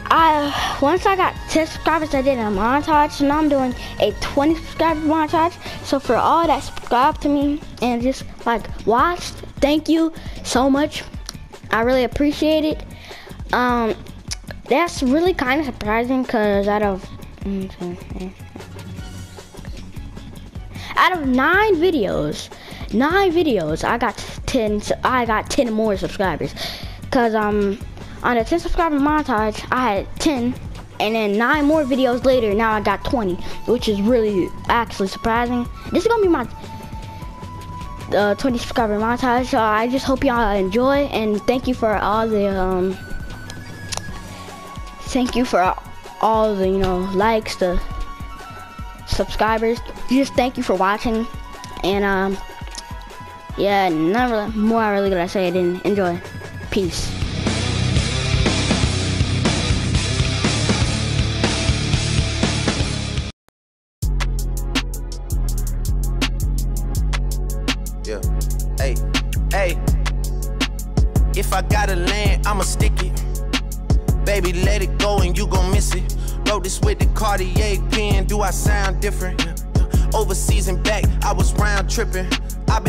Once I got 10 subscribers, I did a montage. So now I'm doing a 20 subscriber montage. So for all that subscribe to me and just like watched, thank you so much. I really appreciate it. That's really kind of surprising because out of 9 videos, I got 10 more subscribers. Cause on the 10 subscriber montage, I had 10, and then 9 more videos later, now I got 20, which is really actually surprising. This is gonna be my 20 subscriber montage, so I just hope y'all enjoy, and thank you for all the likes, the subscribers. Just thank you for watching, and yeah, none more I really gotta say than enjoy. Peace. Yeah. Hey. If I gotta land, I'ma stick it. Baby, let it go and you gon' miss it. Wrote this with the Cartier pen. Do I sound different? Overseas and back, I was round tripping. I've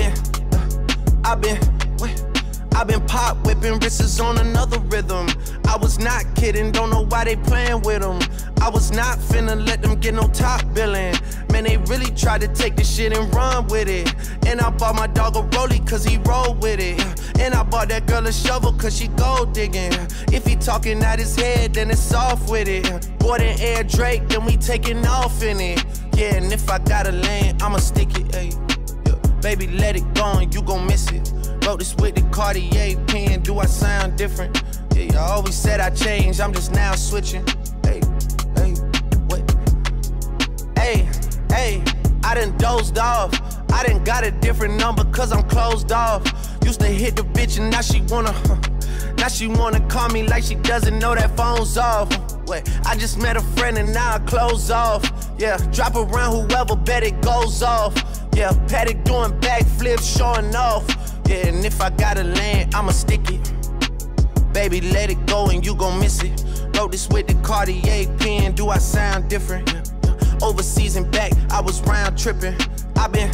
been pop whipping, wrists on another rhythm. I was not kidding, don't know why they playing with them. I was not finna let them get no top billing. Man, they really tried to take this shit and run with it. And I bought my dog a rollie cause he rolled with it. And I bought that girl a shovel cause she gold digging. If he talking out his head, then it's off with it. Boy, than Air Drake, then we taking off in it. Yeah, and if I gotta land, I'ma stick it, ayy. Yeah. Baby, let it go and you gon' miss it. Wrote this with the Cartier pen, do I sound different? Yeah, you always said I changed, I'm just now switching. Hey, what? Hey, I done dozed off. I done got a different number cause I'm closed off. Used to hit the bitch and now she wanna call me like she doesn't know that phone's off. Wait, I just met a friend and now I close off. Yeah, drop around whoever, bet it goes off. Yeah, Paddock doing backflips, showing off. Yeah, and if I gotta land, I'ma stick it. Baby, let it go and you gon' miss it. Wrote this with the Cartier pen, do I sound different? Overseas and back, I was round tripping. I've been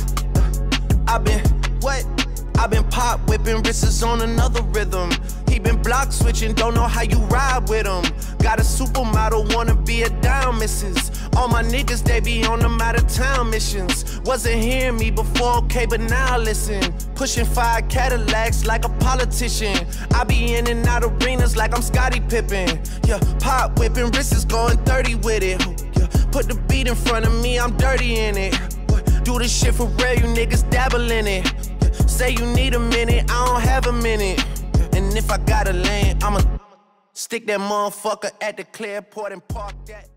pop whipping, wrists on another rhythm. He been block switching, don't know how you ride with him. Got a supermodel, wanna be a dime missus. All my niggas, they be on them out of town missions. Wasn't hearing me before, okay, but now listen. Pushing 5 Cadillacs like a politician. I be in and out arenas like I'm Scottie Pippen. Yeah, pop whipping, wrists going 30 with it. Yeah, put the beat in front of me, I'm dirty in it. Do this shit for real, you niggas dabble in it. Yeah, say you need a minute, I don't have a minute. And if I gotta land, I'ma stick that motherfucker at the Clearport and park that.